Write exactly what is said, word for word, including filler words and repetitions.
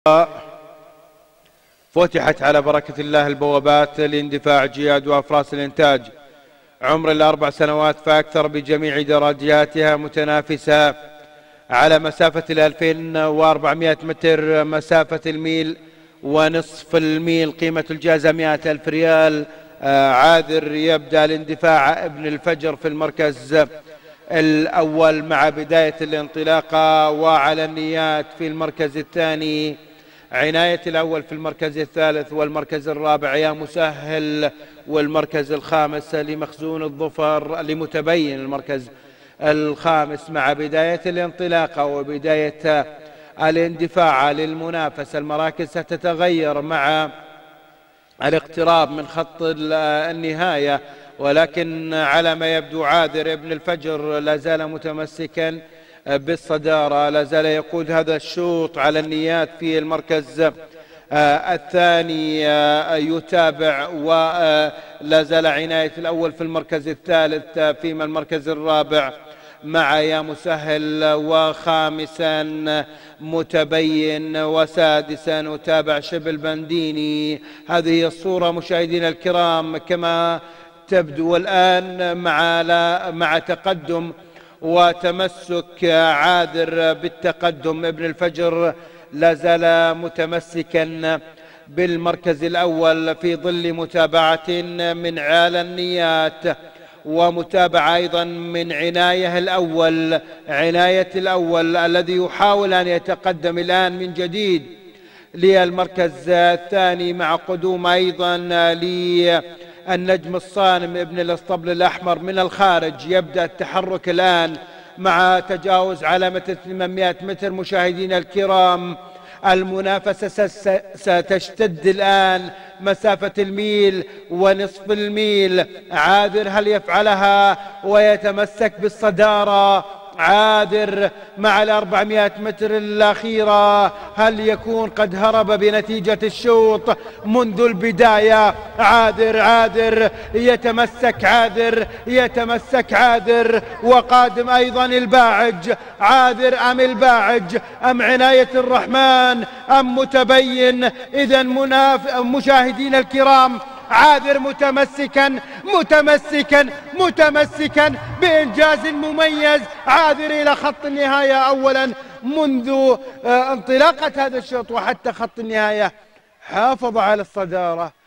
فتحت على بركة الله البوابات لاندفاع جياد وأفراس الإنتاج عمر الأربع سنوات فأكثر بجميع درجاتها متنافسة على مسافة الألفين وأربعمائة متر، مسافة الميل ونصف الميل، قيمة الجائزة مئة ألف ريال. عاذر يبدأ الاندفاع ابن الفجر في المركز الأول مع بداية الانطلاقة، وعلى النيات في المركز الثاني، عناية الأول في المركز الثالث، والمركز الرابع يا مسهل، والمركز الخامس لمخزون الظفر لمتبين المركز الخامس مع بداية الانطلاقة وبداية الاندفاع للمنافسة. المراكز ستتغير مع الاقتراب من خط النهاية، ولكن على ما يبدو عاذر ابن الفجر لا زال متمسكا بالصدارة، لا زال يقود هذا الشوط على النيات في المركز الثاني، يتابع ولا زال عناية الأول في المركز الثالث، فيما المركز الرابع مع يا مسهل، وخامسا متبين، وسادسا نتابع شبل بنديني. هذه هي الصورة مشاهدينا الكرام كما تبدو الآن مع مع تقدم وتمسك عاذر بالتقدم. ابن الفجر لا زال متمسكا بالمركز الأول في ظل متابعة من على النيات، ومتابعة أيضا من عناية الأول عناية الأول الذي يحاول أن يتقدم الآن من جديد للمركز الثاني، مع قدوم أيضا للنجم الصانم ابن الاسطبل الأحمر من الخارج. يبدأ التحرك الآن مع تجاوز علامة ثمانمائة متر. مشاهدينا الكرام، المنافسة ستشتد الآن، مسافة الميل ونصف الميل. عاذر هل يفعلها ويتمسك بالصدارة؟ عاذر مع الأربعمائة متر الأخيرة، هل يكون قد هرب بنتيجة الشوط منذ البداية؟ عاذر عاذر يتمسك عاذر يتمسك عاذر وقادم أيضا الباعج. عاذر أم الباعج أم عناية الرحمن أم متبين؟ إذن مناف... مشاهدين الكرام، عاذر متمسكا متمسكا متمسكا بإنجاز مميز. عاذر إلى خط النهاية أولا منذ انطلاقة هذا الشوط وحتى خط النهاية حافظ على الصدارة.